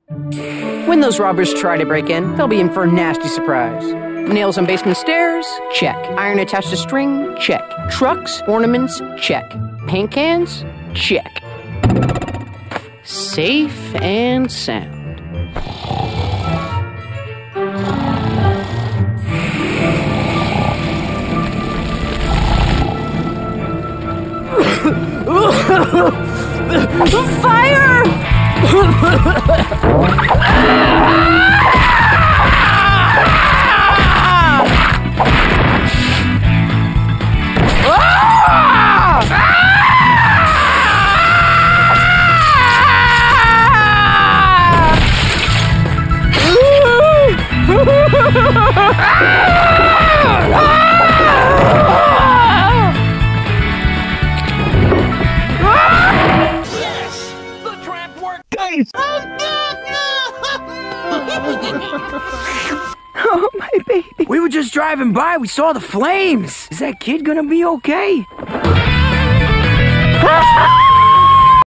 When those robbers try to break in, they'll be in for a nasty surprise. Nails on basement stairs? Check. Iron attached to string? Check. Trucks? Ornaments? Check. Paint cans? Check. Safe and sound. Fire! Yes! The trap worked! Guys! Oh, my baby. We were just driving by. We saw the flames. Is that kid gonna be okay?